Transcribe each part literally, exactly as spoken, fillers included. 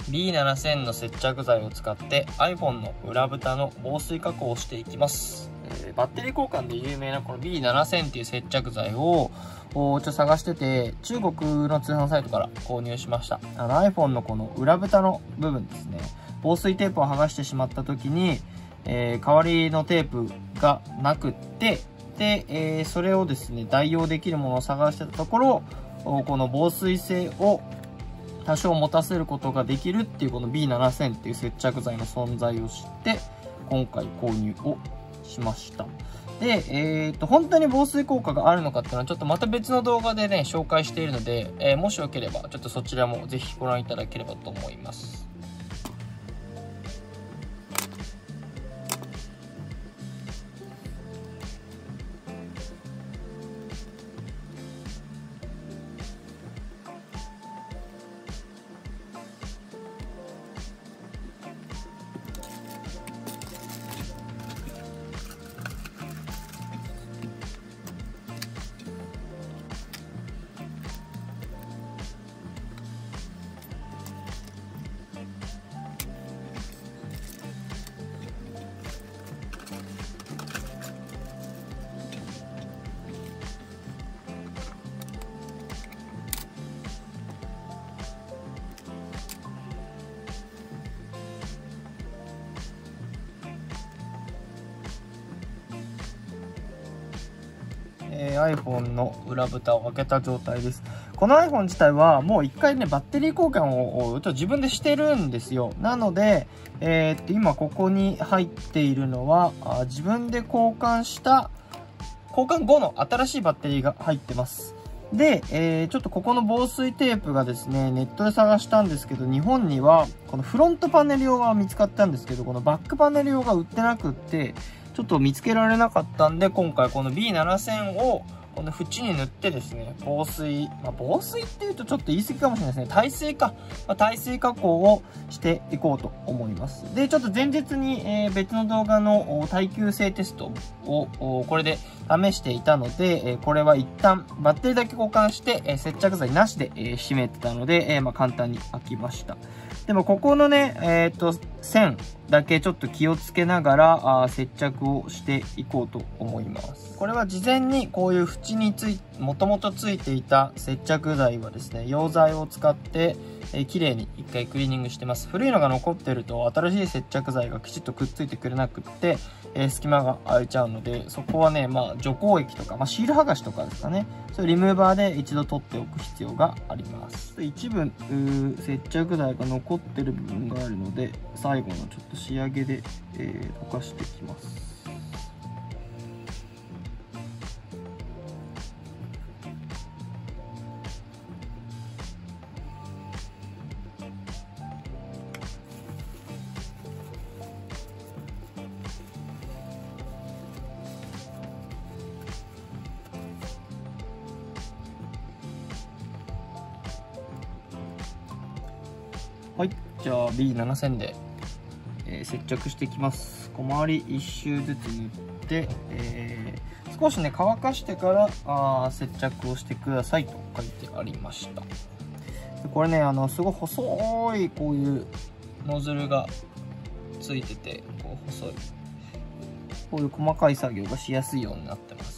ビーななせん の接着剤を使って iPhone の裏蓋の防水加工をしていきます。えー、バッテリー交換で有名なこの ビーななせん っていう接着剤をちょっと探してて、中国の通販サイトから購入しました。あの iPhone のこの裏蓋の部分ですね。防水テープを剥がしてしまった時に、えー、代わりのテープがなくって、で、えー、それをですね、代用できるものを探してたところ、この防水性を多少持たせることができるっていうこの ビーななせん っていう接着剤の存在を知って今回購入をしました。で、えっと、本当に防水効果があるのかっていうのはちょっとまた別の動画でね、紹介しているので、えー、もしよければちょっとそちらもぜひご覧いただければと思います。えー、iPhone の裏蓋を開けた状態です。この iPhone 自体はもう一回ね、バッテリー交換をちょっと自分でしてるんですよ。なので、えー、っと、今ここに入っているのは、あ自分で交換した、交換後の新しいバッテリーが入ってます。で、えー、ちょっとここの防水テープがですね、ネットで探したんですけど、日本にはこのフロントパネル用が見つかったんですけど、このバックパネル用が売ってなくって、ちょっと見つけられなかったんで、今回この ビーななせん をこの縁に塗ってですね、防水、まあ、防水って言うとちょっと言い過ぎかもしれないですね。耐水か。まあ、耐水加工をしていこうと思います。で、ちょっと前日に、えー、別の動画の耐久性テストをこれで試していたので、えー、これは一旦バッテリーだけ交換して、えー、接着剤なしで、えー、締めてたので、えー、まあ簡単に開きました。でもここのね、えっと、線だけちょっと気をつけながらあ接着をしていこうと思います。これは事前にこういう縁につい、もともとついていた接着剤はですね、溶剤を使って、えー、綺麗に一回クリーニングしてます。古いのが残ってると新しい接着剤がきちっとくっついてくれなくって、えー、隙間が空いちゃうので、そこはね、まあ除光液とか、まあ、シール剥がしとかですかね。そういうリムーバーで一度取っておく必要があります。一部接着剤が残ってる部分があるので、最後のちょっと仕上げで、えー、溶かしていきます。はい、じゃあ ビーななせん で、えー、接着していきます。小回りいっ周ずつ塗って、えー、少しね乾かしてからあ接着をしてくださいと書いてありました。でこれねあのすごい細いこういうノズルがついてて、こう細いこういう細かい作業がしやすいようになってます。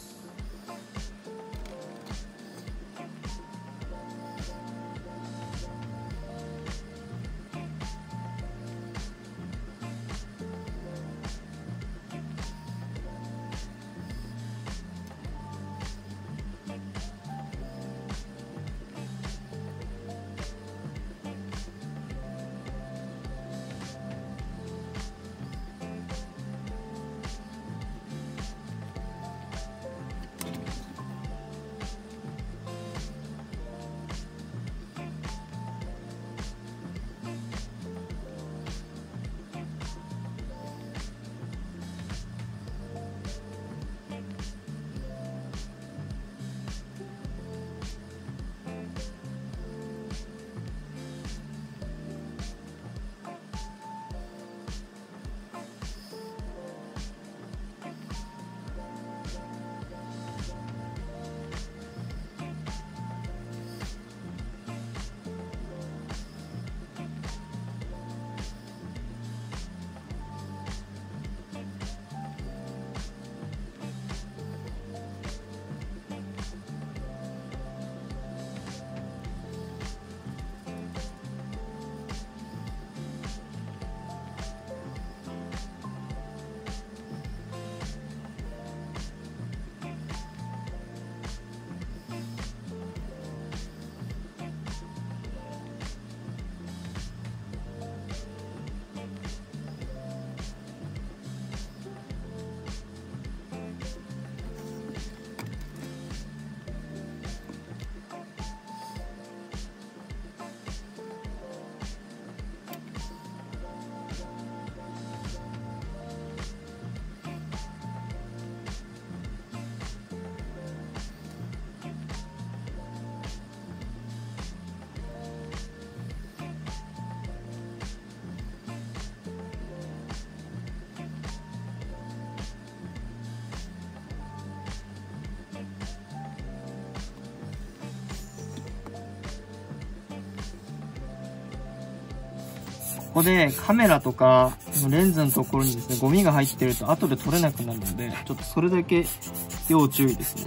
こでカメラとかレンズのところにですね、ゴミが入ってると後で取れなくなるので、ちょっとそれだけ要注意ですね。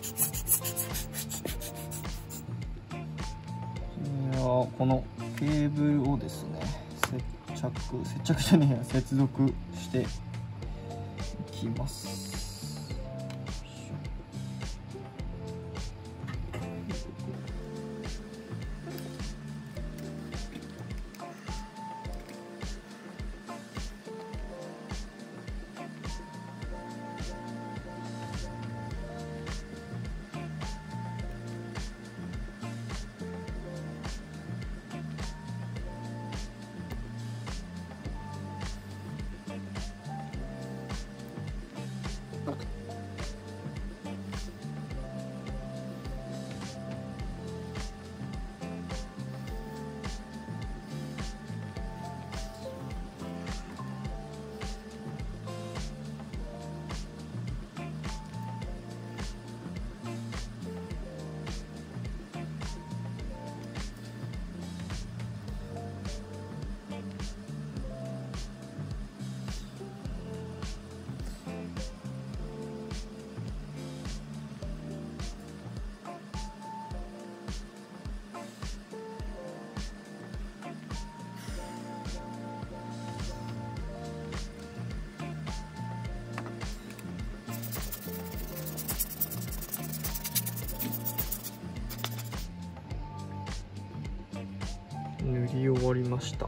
いやー、このケーブルをですね、接着、接着じゃねえや、接続していきます。塗り終わりました。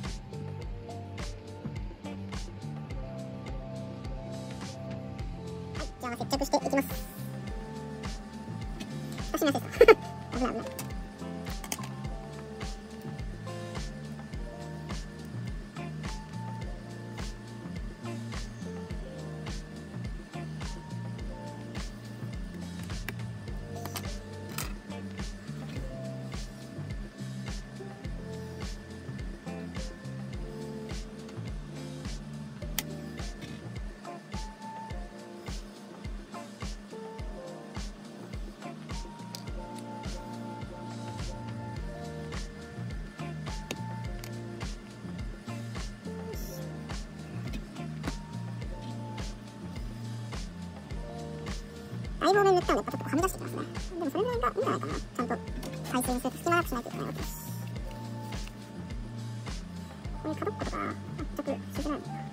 はい、じゃあ接着していきます。あ、しません。危ない危ない。だいぶ多めに塗ったので、やっぱちょっとはみ出してきますね。でもそれぐらいがいいんじゃないかな。ちゃんと再生にすると隙間なくしないといけないわけです。ここに角っことか全くついてないのかな。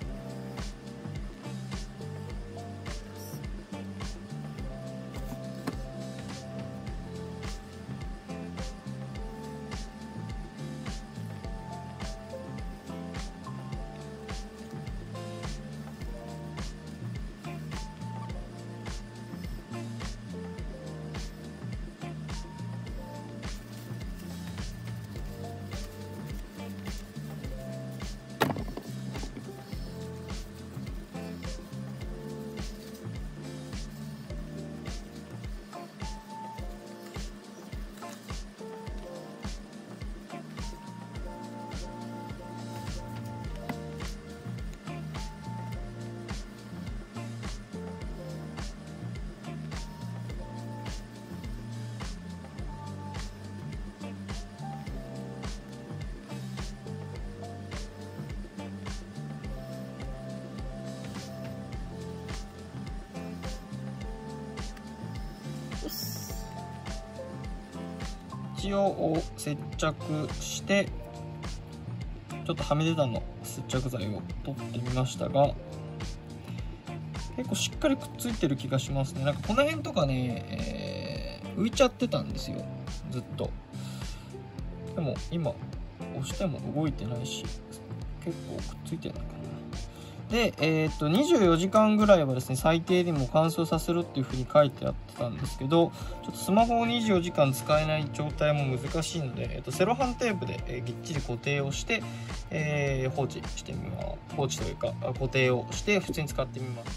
一応接着して、ちょっとはみ出たの接着剤を取ってみましたが、結構しっかりくっついてる気がしますね。なんかこの辺とかね、えー、浮いちゃってたんですよ、ずっと。でも今押しても動いてないし、結構くっついてるのかな。で、えー、っとにじゅうよじかんぐらいはですね、最低でも乾燥させるっていうふうに書いてあってたんですけど、ちょっとスマホをにじゅうよじかん使えない状態も難しいので、えー、っとセロハンテープで、えー、ぎっちり固定をして、えー、放置してみます。放置というか固定をして普通に使ってみます。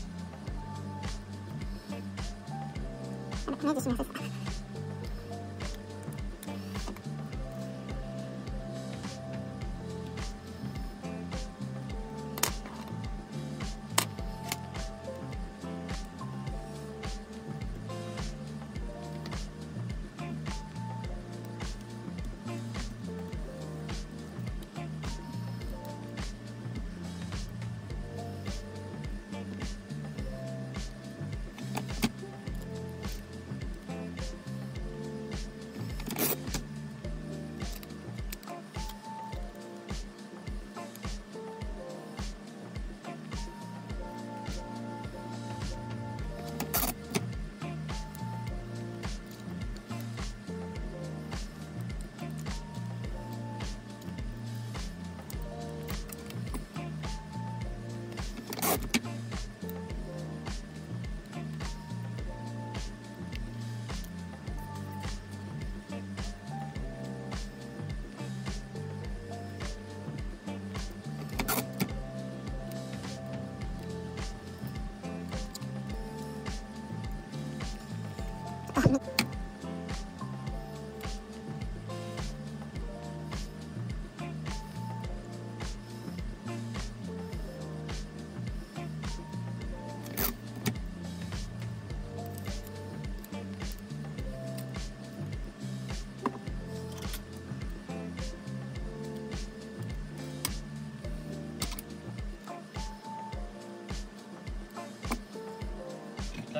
同じします。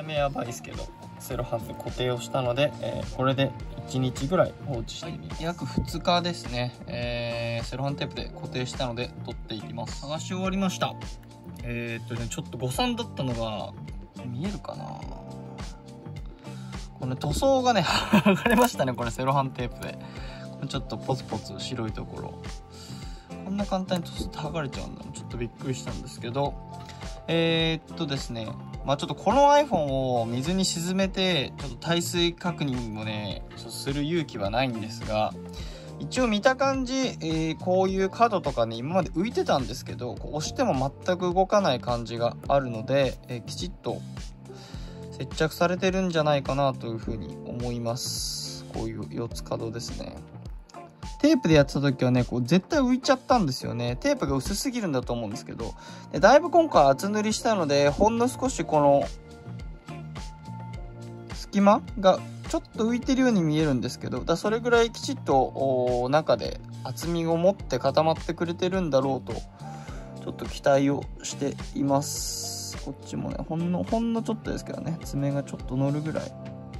目やばいですけど、セロハンで固定をしたので、えー、これでいちにちぐらい放置してみます。約ふつかですね、えー、セロハンテープで固定したので取っていきます。剥がし終わりました。えー、っとねちょっと誤算だったのが見えるかな、この塗装がね剥がれましたね、これセロハンテープで。これちょっとポツポツ白いところ、こんな簡単に塗装って剥がれちゃうんだ、ちょっとびっくりしたんですけど、えー、っとですねまあちょっとこの iPhone を水に沈めてちょっと耐水確認をねちょっとする勇気はないんですが、一応見た感じ、えー、こういう角とかね今まで浮いてたんですけど、こう押しても全く動かない感じがあるので、えー、きちっと接着されてるんじゃないかなというふうに思います。こういう四つ角ですね。テープでやってた時はねこう絶対浮いちゃったんですよね。テープが薄すぎるんだと思うんですけど、でだいぶ今回厚塗りしたのでほんの少しこの隙間がちょっと浮いてるように見えるんですけど、だそれぐらいきちっと中で厚みを持って固まってくれてるんだろうとちょっと期待をしています。こっちもねほんのほんのちょっとですけどね、爪がちょっと乗るぐらい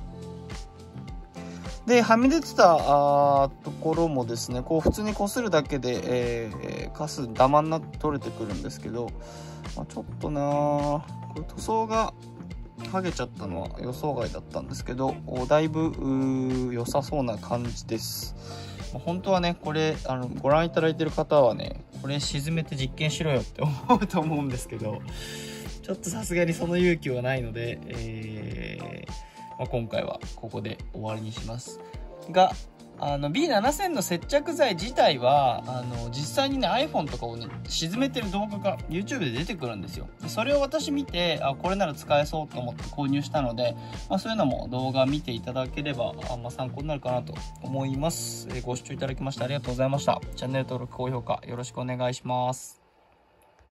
で、はみ出てたあところもですねこう普通にこするだけで、えー、カスダマになって取れてくるんですけど、まあ、ちょっとなこれ塗装が剥げちゃったのは予想外だったんですけど、だいぶ良さそうな感じです。本当はねこれあのご覧いただいてる方はねこれ沈めて実験しろよって思うと思うんですけど、ちょっとさすがにその勇気はないので、えーまあ、今回はここで終わりにしますが、あの ビーななせん の接着剤自体はあの実際にね iPhone とかをね沈めてる動画が YouTube で出てくるんですよ。でそれを私見てあこれなら使えそうと思って購入したので、まあ、そういうのも動画見ていただければあ、まあ、参考になるかなと思います。えー、ご視聴いただきましてありがとうございました。チャンネル登録高評価よろしくお願いします。